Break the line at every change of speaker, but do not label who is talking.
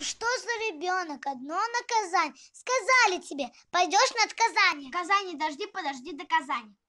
Что за ребенок? Одно наказание. Сказали тебе, пойдешь на наказание.
Наказание дожди, подожди доказания.